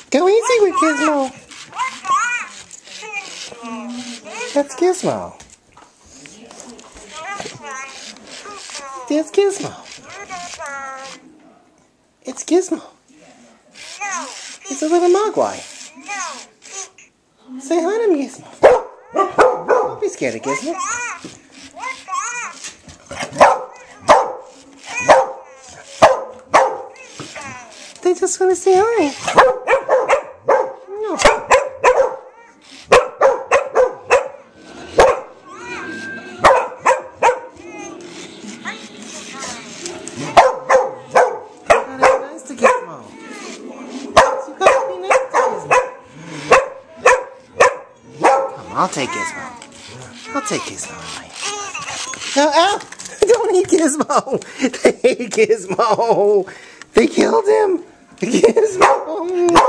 Go easy with Gizmo. That's Gizmo. There's Gizmo. It's Gizmo. It's a little mogwai. Say hi to me, Gizmo. Don't be scared of Gizmo. They just want to say hi. No. Nice to Gizmo. You gotta be nice to Gizmo. Come on, I'll take Gizmo. I'll take Gizmo. No, ow! Don't eat Gizmo! They ate Gizmo! They killed him! Gizmo!